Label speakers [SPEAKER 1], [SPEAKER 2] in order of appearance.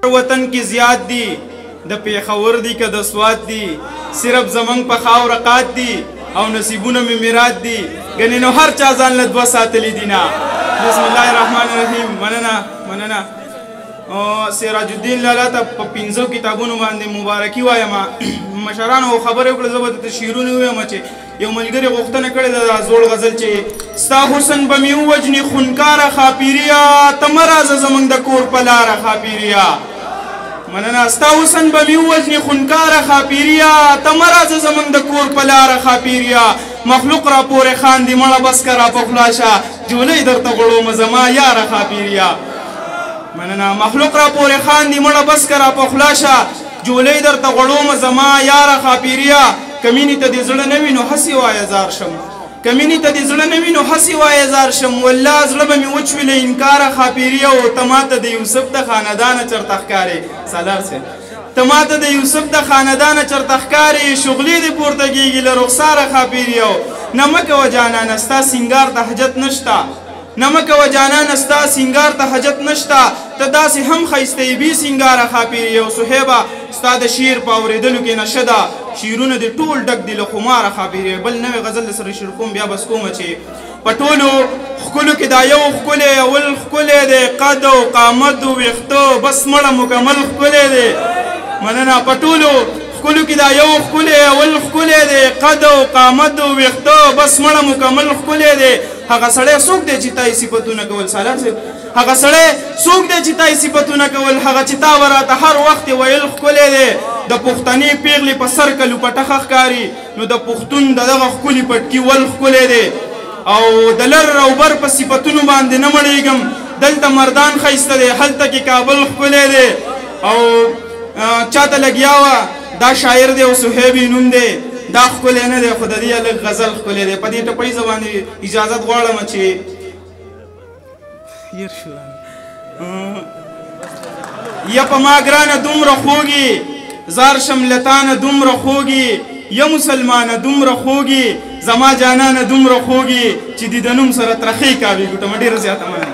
[SPEAKER 1] وطن کې زیات دي د پیښور دي که د سوات دي صرف زمنګ په خاوره قات دي او نصیبونه مې میراث دي ګنې نو هر چا ځان له دوه ساتلي دي نه بسم الله الرحمن الرحیم مننه سراج الدین لالا ته په 15 کتابونو باندې مبارکي وایم مشرانو خبرې وکړه زه به درته شعرونه ووایم چې یو ملګري غوښتنه کړې ده دا زوړ غزل چې ستا حسن به مې ووجني خونکاره خاپیریا ته مه راځه زموږ د کور په لاره خاپیریا مننه ستا حسن به مې ووجني خونکاره خاپیریا ته مه راځه زموږ د کور په لاره خاپیریا مخلوق را پورې خاندي مړه بس که را په خوله شه جولۍ درته غړومه زما یاره خاپیریا مننه مخلوق را پورې خاندي مړه بس که را په خوله شه جولۍ درته غړومه زما یاره خاپیریا که مینې ته دې زړه نه وي نو هسې وایه زار شم که مینې ته دې زړه نه وي نو هسې وایه زار شم والله زړه به مې وچ وي له انکاره خاپیریا او ته ماته د یوسف د خاندانه چرته ښکارې سالار صاحب ته ماته د یوسف د خاندانه چرته ښکارې شغلې دې پورته کېږي له رخساره خاپیریا نه مه کوه جانانه ستا سینګار ته حاجت نشته نه مه کوه جانانه ستا سینګار ته حاجت نشته ته داسې هم ښایسته یې بې سینګاره خاپیریا او صهیبه ستا د شعر په اورېدلو کې نشه ده شعرونه دې ټول ډک دي له خماره خاپیریا بل نوی غزل درسره شروع کوم بیا بس کومه چې په ټولو ښکلو کې دا یو ښکلی اول ښکلی دی قد او قامت او ویښته بس مړه مکمل ښکلی دی مننه په ټولو ښکلو کې دا یو ښکلی اول ښکلی دی قد او قامت او ویښته بس مړه مکمل ښکلی دی هغه سړی څوک دی چې تا یې صفتونه کول سالار صاحب هغه سړی څوک دی چې تا یې صفتونه کول هغه چې تا به راته هر وخت ویل ښکلی دی د پښتنې پیغلې په سر کلو پټخه ښکاري نو د پښتون د دغه ښکلي پټکي ول ښکلی دی او د لر او بر په صفتونو باندې نه مړېږم دلته مردان ښایسته دی هلته کې کابل ښکلی دی او چاته لګیا وه دا شاعر دی او صهیبي نوم دی دا ښکلی نه دی خو د دې لږ غزل ښکلی دی په دې ټپیزه باندې اجازت غواړم چې هیر شو یا په ما ګرانه دومره خوږي زار شم لتانه دومره خوږي یا مسلمانه دومره خوږي زما جانانه دومره خوږي چې د نوم سره ترخې کاوي ګوټه ډېره زیاته مننه